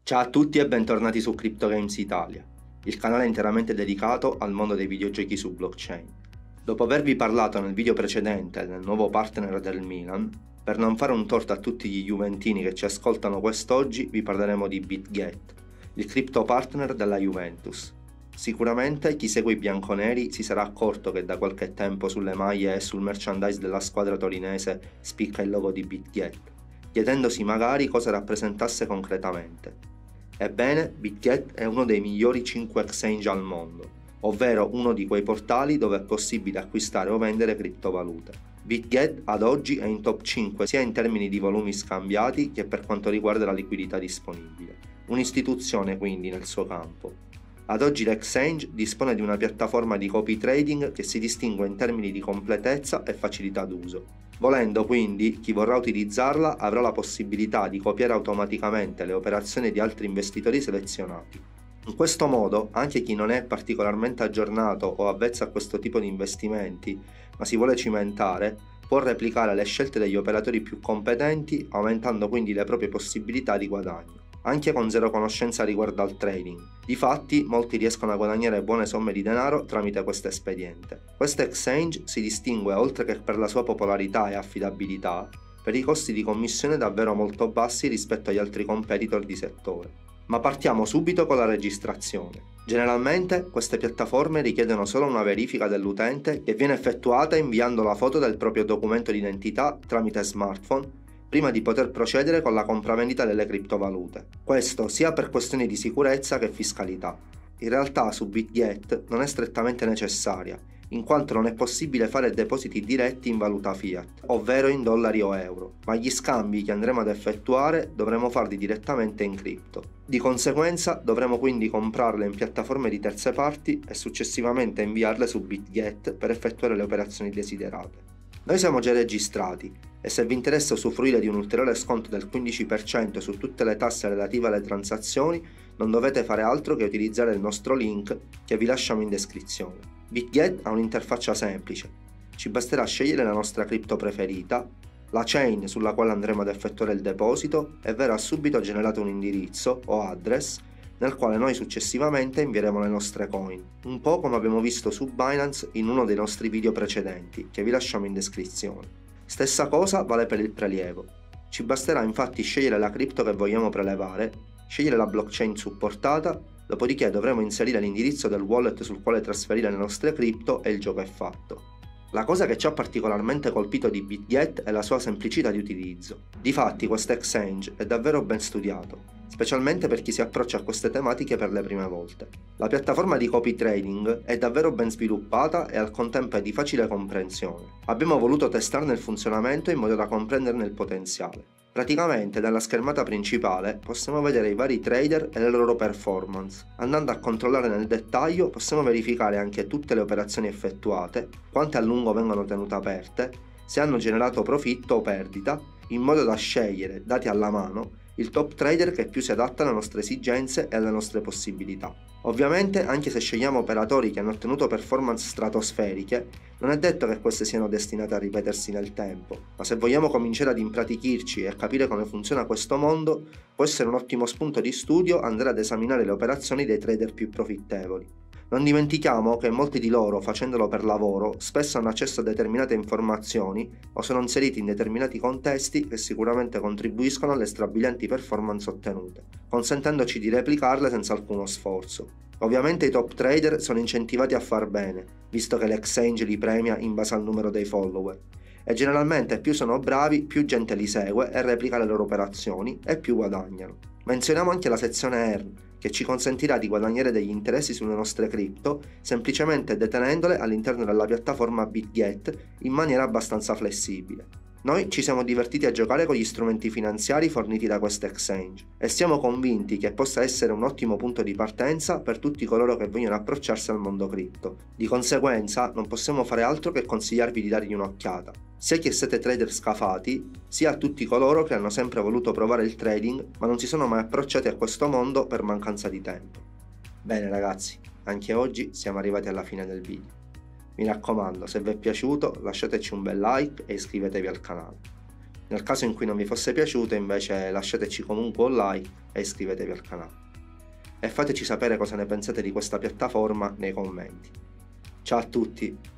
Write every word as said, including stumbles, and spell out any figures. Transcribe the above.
Ciao a tutti e bentornati su Crypto Games Italia, il canale interamente dedicato al mondo dei videogiochi su blockchain. Dopo avervi parlato nel video precedente del nuovo partner del Milan, per non fare un torto a tutti gli juventini che ci ascoltano quest'oggi, vi parleremo di BitGet, il crypto partner della Juventus. Sicuramente chi segue i bianconeri si sarà accorto che da qualche tempo sulle maglie e sul merchandise della squadra torinese spicca il logo di BitGet, chiedendosi magari cosa rappresentasse concretamente. Ebbene, BitGet è uno dei migliori cinque exchange al mondo, ovvero uno di quei portali dove è possibile acquistare o vendere criptovalute. BitGet ad oggi è in top cinque sia in termini di volumi scambiati che per quanto riguarda la liquidità disponibile. Un'istituzione quindi nel suo campo. Ad oggi l'exchange dispone di una piattaforma di copy trading che si distingue in termini di completezza e facilità d'uso. Volendo quindi, chi vorrà utilizzarla avrà la possibilità di copiare automaticamente le operazioni di altri investitori selezionati. In questo modo, anche chi non è particolarmente aggiornato o avvezzo a questo tipo di investimenti, ma si vuole cimentare, può replicare le scelte degli operatori più competenti, aumentando quindi le proprie possibilità di guadagno, anche con zero conoscenza riguardo al trading. Difatti, molti riescono a guadagnare buone somme di denaro tramite questo espediente. Questo exchange si distingue, oltre che per la sua popolarità e affidabilità, per i costi di commissione davvero molto bassi rispetto agli altri competitor di settore. Ma partiamo subito con la registrazione. Generalmente queste piattaforme richiedono solo una verifica dell'utente che viene effettuata inviando la foto del proprio documento di identità tramite smartphone prima di poter procedere con la compravendita delle criptovalute. Questo sia per questioni di sicurezza che fiscalità. In realtà su BitGet non è strettamente necessaria, in quanto non è possibile fare depositi diretti in valuta fiat, ovvero in dollari o euro, ma gli scambi che andremo ad effettuare dovremo farli direttamente in cripto. Di conseguenza dovremo quindi comprarle in piattaforme di terze parti e successivamente inviarle su BitGet per effettuare le operazioni desiderate. Noi siamo già registrati e se vi interessa usufruire di un ulteriore sconto del quindici per cento su tutte le tasse relative alle transazioni, non dovete fare altro che utilizzare il nostro link che vi lasciamo in descrizione. BitGet ha un'interfaccia semplice, ci basterà scegliere la nostra cripto preferita, la chain sulla quale andremo ad effettuare il deposito e verrà subito generato un indirizzo o address nel quale noi successivamente invieremo le nostre coin, un po' come abbiamo visto su Binance in uno dei nostri video precedenti, che vi lasciamo in descrizione. Stessa cosa vale per il prelievo. Ci basterà infatti scegliere la cripto che vogliamo prelevare, scegliere la blockchain supportata, dopodiché dovremo inserire l'indirizzo del wallet sul quale trasferire le nostre cripto e il gioco è fatto. La cosa che ci ha particolarmente colpito di BitGet è la sua semplicità di utilizzo. Difatti questo exchange è davvero ben studiato, specialmente per chi si approccia a queste tematiche per le prime volte. La piattaforma di copy trading è davvero ben sviluppata e al contempo è di facile comprensione. Abbiamo voluto testarne il funzionamento in modo da comprenderne il potenziale. Praticamente dalla schermata principale possiamo vedere i vari trader e le loro performance. Andando a controllare nel dettaglio possiamo verificare anche tutte le operazioni effettuate, quante a lungo vengono tenute aperte, se hanno generato profitto o perdita, in modo da scegliere, dati alla mano, il top trader che più si adatta alle nostre esigenze e alle nostre possibilità. Ovviamente, anche se scegliamo operatori che hanno ottenuto performance stratosferiche, non è detto che queste siano destinate a ripetersi nel tempo, ma se vogliamo cominciare ad impratichirci e a capire come funziona questo mondo, può essere un ottimo spunto di studio andare ad esaminare le operazioni dei trader più profittevoli. Non dimentichiamo che molti di loro, facendolo per lavoro, spesso hanno accesso a determinate informazioni o sono inseriti in determinati contesti che sicuramente contribuiscono alle strabilianti performance ottenute, consentendoci di replicarle senza alcuno sforzo. Ovviamente i top trader sono incentivati a far bene, visto che l'exchange li premia in base al numero dei follower, e generalmente più sono bravi, più gente li segue e replica le loro operazioni e più guadagnano. Menzioniamo anche la sezione Earn, che ci consentirà di guadagnare degli interessi sulle nostre cripto semplicemente detenendole all'interno della piattaforma BitGet in maniera abbastanza flessibile. Noi ci siamo divertiti a giocare con gli strumenti finanziari forniti da questo exchange e siamo convinti che possa essere un ottimo punto di partenza per tutti coloro che vogliono approcciarsi al mondo cripto. Di conseguenza non possiamo fare altro che consigliarvi di dargli un'occhiata, sia che siete trader scafati, sia a tutti coloro che hanno sempre voluto provare il trading ma non si sono mai approcciati a questo mondo per mancanza di tempo. Bene ragazzi, anche oggi siamo arrivati alla fine del video. Mi raccomando, se vi è piaciuto lasciateci un bel like e iscrivetevi al canale. Nel caso in cui non vi fosse piaciuto, invece, lasciateci comunque un like e iscrivetevi al canale. E fateci sapere cosa ne pensate di questa piattaforma nei commenti. Ciao a tutti!